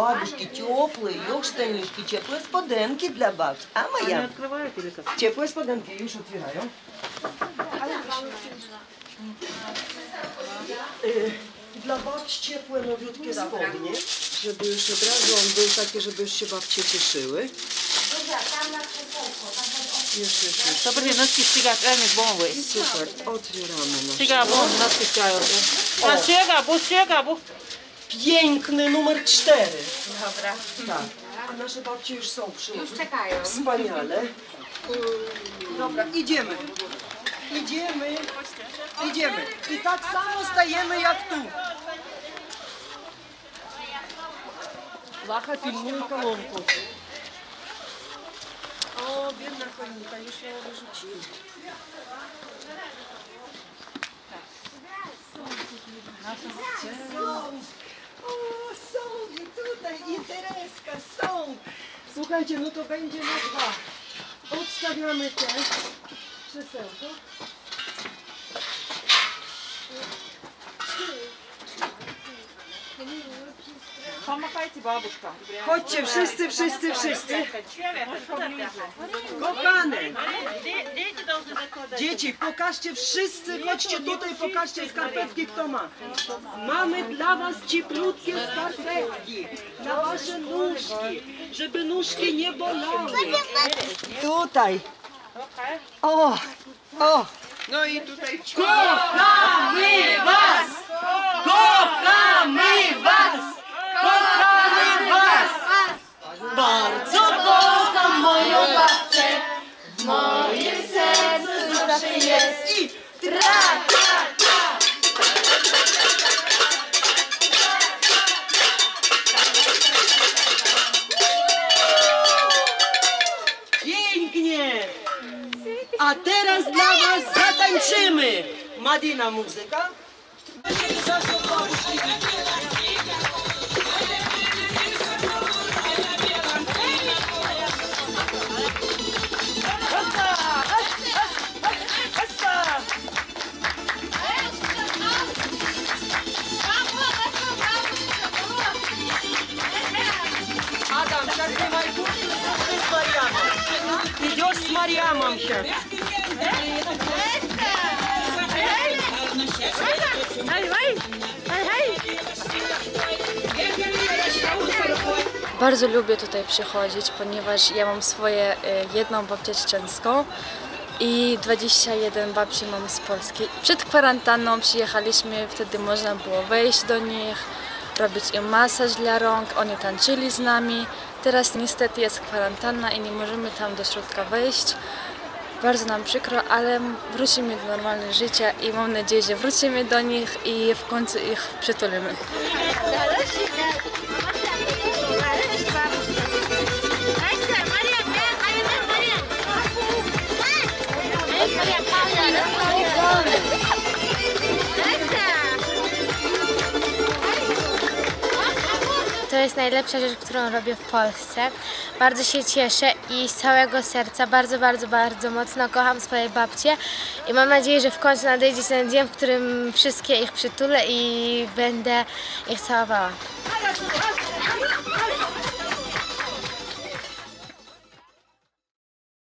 бабушки теплые, штанишки, теплые споденки для бабки. А моя? Теплые споденки, już otwierają. Dla babci ciepłe, nowiutkie spodnie, żeby już od razu on był taki, żeby już się babcie cieszyły. Jeszcze. Dobrze, noski ścigać, Emil, bomby. Super, otwieramy nasz. Ściga, bomby, noski ścigają. Ściga, bo. Piękny numer 4. Dobra. Tak. A nasze babcie już są przy. Już czekają. Wspaniale. Dobra, idziemy. Idziemy. I tak samo stajemy jak tu. Wacha pilnuje kolonką. O, biedna choinka, już ją wyrzucili. Są i tutaj, i Tereska, są. Słuchajcie, no to będzie na 2. Odstawiamy te krzesełko. Pomachajcie, babuszka. Chodźcie, wszyscy. Kochane, dzieci, pokażcie wszyscy, chodźcie tutaj, pokażcie skarpetki, kto ma. Mamy dla was cieplutkie skarpetki, na wasze nóżki, żeby nóżki nie bolały. Tutaj. O. No i tutaj Kochamy was! Bardzo kocham moją babcię, w moim sercu zawsze jest i tra. Pięknie! A teraz dla was zatańczymy! Madina muzyka. Adam, сейчас снимай куртку, ты с Марьямом. Идешь с Марьямом сейчас. Bardzo lubię tutaj przychodzić, ponieważ ja mam swoje jedną babcię czeczenską i 21 babci mam z Polski. Przed kwarantanną przyjechaliśmy, wtedy można było wejść do nich, robić im masaż dla rąk, oni tańczyli z nami. Teraz niestety jest kwarantanna i nie możemy tam do środka wejść. Bardzo nam przykro, ale wrócimy do normalnego życia i mam nadzieję, że wrócimy do nich i w końcu ich przytulimy. To jest najlepsza rzecz, którą robię w Polsce. Bardzo się cieszę i z całego serca bardzo mocno kocham swoje babcie i mam nadzieję, że w końcu nadejdzie ten dzień, w którym wszystkie ich przytulę i będę ich całowała.